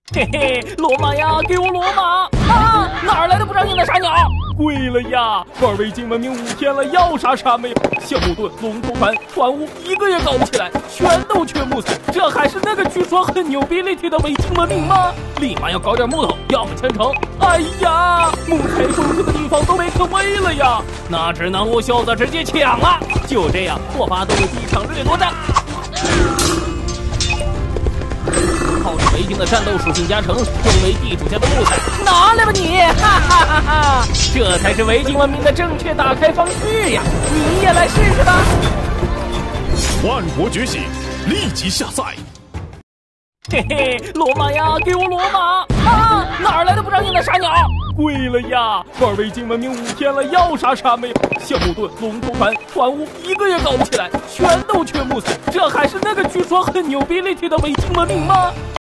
嘿嘿，罗马呀，给我罗马！啊，哪儿来的不长眼的傻鸟？贵了呀！玩维京文明5天了，要啥啥没有。橡木盾、龙头船、船坞一个也搞不起来，全都缺木材。这还是那个据说很牛逼立体的维京文明吗？立马要搞点木头，要么签城。哎呀，木材丰富的地方都被可喂了呀！那只能我小子直接抢了。就这样，我发动了第1场掠夺战。靠着维京的战斗属性加成，作为地主家的木材，拿来吧你！哈哈哈哈！这才是维京文明的正确打开方式呀！你也来试试吧！ 万国觉醒，立即下载！ 嘿嘿，罗马呀，给我罗马！啊，哪儿来的不长眼的傻鸟？贵了呀！玩维京文明5天了，要啥啥没有。橡木盾、龙头船、船坞一个也搞不起来，全都缺木材。这还是那个据说很牛逼立体的维京文明吗？